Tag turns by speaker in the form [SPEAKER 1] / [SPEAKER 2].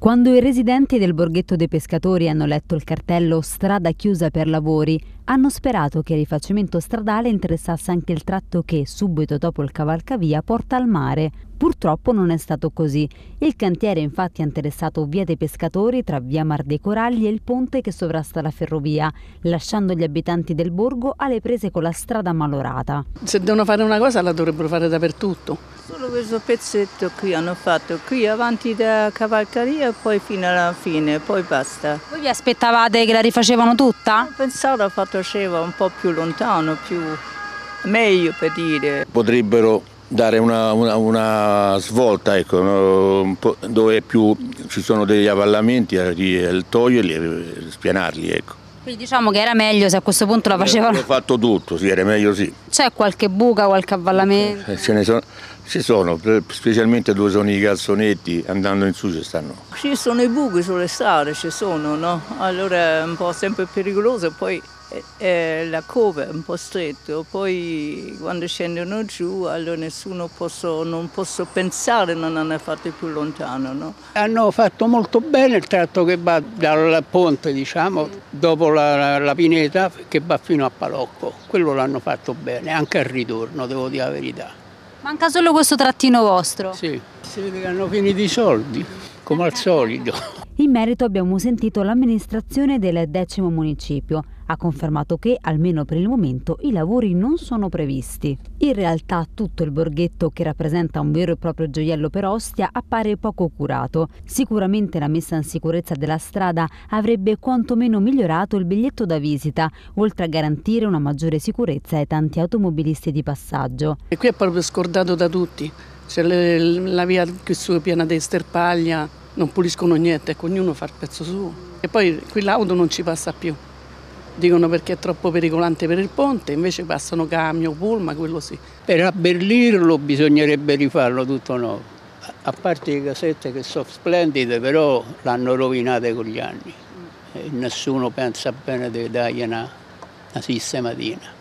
[SPEAKER 1] Quando i residenti del Borghetto dei Pescatori hanno letto il cartello "Strada chiusa per lavori", hanno sperato che il rifacimento stradale interessasse anche il tratto che, subito dopo il cavalcavia, porta al mare. Purtroppo non è stato così. Il cantiere infatti ha interessato via dei Pescatori tra via Mar dei Coralli e il ponte che sovrasta la ferrovia, lasciando gli abitanti del borgo alle prese con la strada malorata.
[SPEAKER 2] Se devono fare una cosa la dovrebbero fare dappertutto.
[SPEAKER 3] Solo questo pezzetto qui hanno fatto, qui avanti da cavalcaria e poi fino alla fine, poi basta.
[SPEAKER 1] Voi vi aspettavate che la rifacevano tutta?
[SPEAKER 3] Pensavo la faceva un po' più lontano, più meglio per dire.
[SPEAKER 4] Potrebbero dare una svolta, ecco, dove più ci sono degli avvallamenti, toglierli e spianarli, ecco.
[SPEAKER 1] Quindi diciamo che era meglio se a questo punto la facevano.
[SPEAKER 4] Hanno fatto tutto, sì, era meglio sì.
[SPEAKER 1] C'è qualche buca, qualche avvallamento?
[SPEAKER 4] Ci sono, specialmente dove sono i calzonetti, andando in su ci stanno.
[SPEAKER 3] Ci sono i buchi sulle strade, ci sono, no? Allora è un po' sempre pericoloso, poi la cova è un po' stretto, poi quando scendono giù allora non posso pensare non hanno fatto più lontano, no?
[SPEAKER 5] Hanno fatto molto bene il tratto che va dal ponte, diciamo, dopo la pineta che va fino a Palocco, quello l'hanno fatto bene, anche al ritorno, devo dire la verità.
[SPEAKER 1] Manca solo questo trattino vostro?
[SPEAKER 5] Sì, si vede che hanno finito i soldi, come al solito.
[SPEAKER 1] In merito abbiamo sentito l'amministrazione del 10° municipio. Ha confermato che, almeno per il momento, i lavori non sono previsti. In realtà tutto il borghetto, che rappresenta un vero e proprio gioiello per Ostia, appare poco curato. Sicuramente la messa in sicurezza della strada avrebbe quantomeno migliorato il biglietto da visita, oltre a garantire una maggiore sicurezza ai tanti automobilisti di passaggio.
[SPEAKER 2] E qui è proprio scordato da tutti. C'è la via qui su piena di sterpaglia, non puliscono niente, ecco, ognuno fa il pezzo suo. E poi qui l'auto non ci passa più. Dicono perché è troppo pericolante per il ponte, invece passano camion, pullman, quello sì.
[SPEAKER 5] Per abbellirlo bisognerebbe rifarlo tutto nuovo, a parte le casette che sono splendide, però l'hanno rovinate con gli anni e nessuno pensa bene di dargli una sistematina.